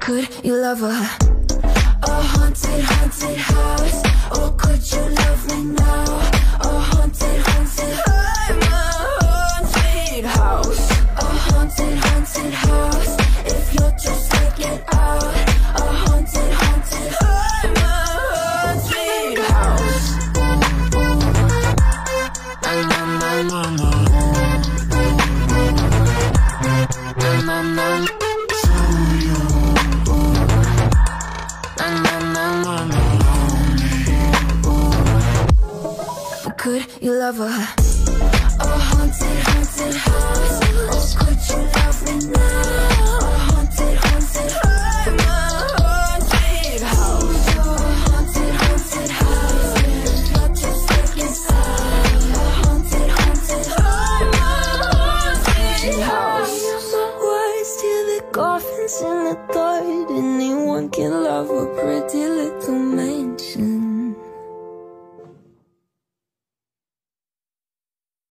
Could you love a haunted, haunted house? Or could you love me now? A haunted, haunted, I'm a haunted house. A haunted, haunted house. If you'll just take it out. A haunted, haunted, I'm a haunted house. Na na na na na. Na na na. Could you love a haunted, haunted house? Or could you love me now? A haunted, haunted, I'm a haunted house. A haunted, haunted house. Not just take inside. A haunted, haunted, I'm a haunted house. Words till the coffins in the third. Anyone can love a pretty little